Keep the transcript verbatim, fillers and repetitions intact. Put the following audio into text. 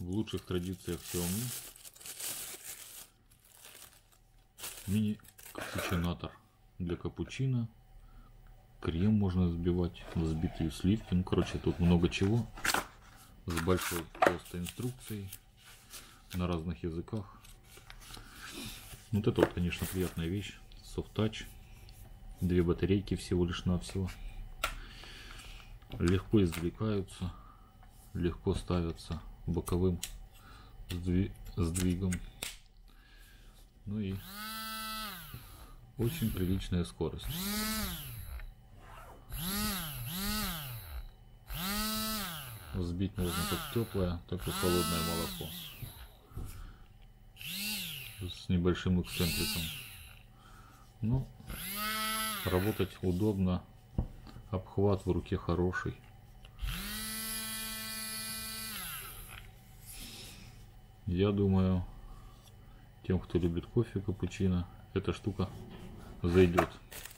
В лучших традициях Xiaomi мини-капучинатор для капучино. Крем можно взбивать, взбитые сливки. Ну, короче, тут много чего. С большой просто инструкцией на разных языках. Вот это вот, конечно, приятная вещь. Soft Touch. Две батарейки всего лишь навсего. Легко извлекаются, легко ставятся боковым сдвигом. Ну и очень приличная скорость. Взбить можно как теплое, так и холодное молоко. С небольшим эксцентриком. Ну, работать удобно. Обхват в руке хороший. Я думаю, тем, кто любит кофе, капучино, эта штука зайдет.